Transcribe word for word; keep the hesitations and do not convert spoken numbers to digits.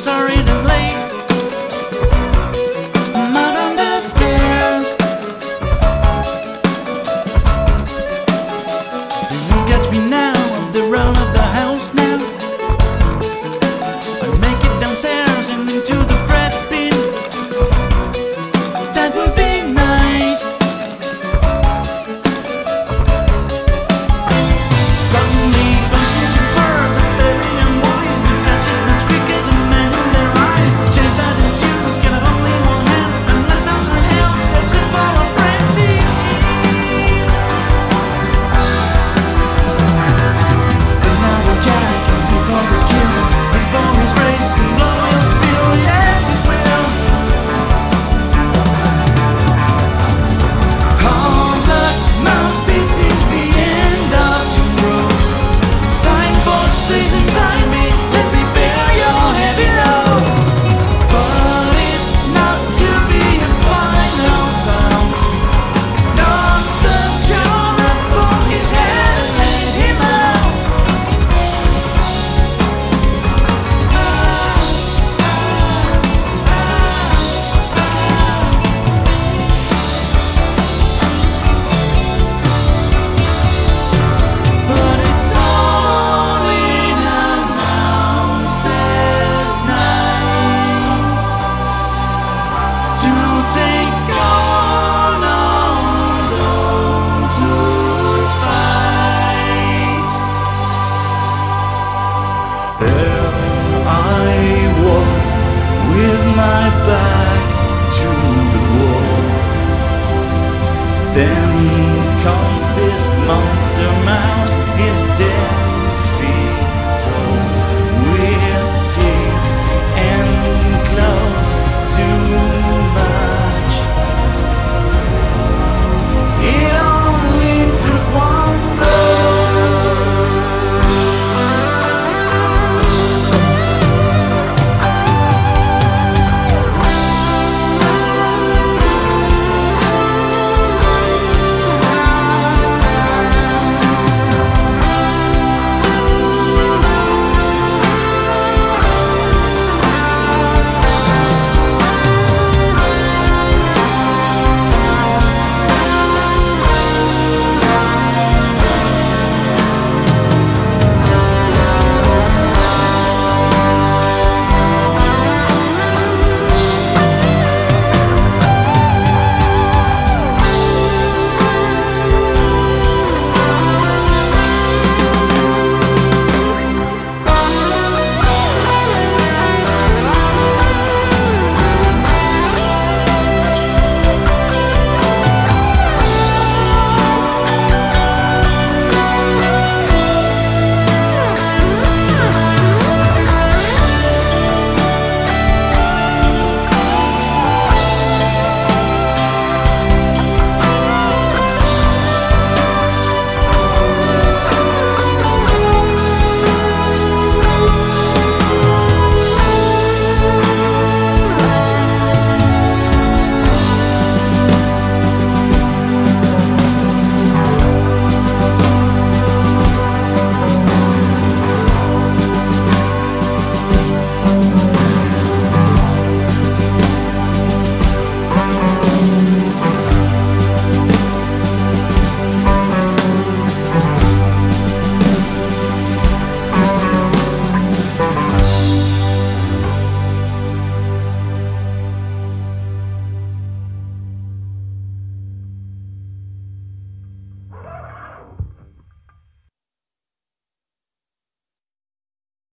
it's already late. I'm out on the stairs. You won't catch me now, the run of the house now. I make it downstairs and into the bread bin. That would be nice. Suddenly bumps into fur that's very unwise. It touches much quicker than men in their eyes. The chase that ensues can have only one hand, unless outside help steps in for a friendly. But now the jack comes in for the kill. His ball is racing, blood will spill, yes it will. Oh look, mouse, this is the end of your road. Signpost says inside me, let me bear your heavy load. But it's not to be a final bounce. Knocks a John upon his head and lays him out. But it's only the mouse's night to take on all those who fight. There I was with my back to the wall. Then comes this monster mouse, his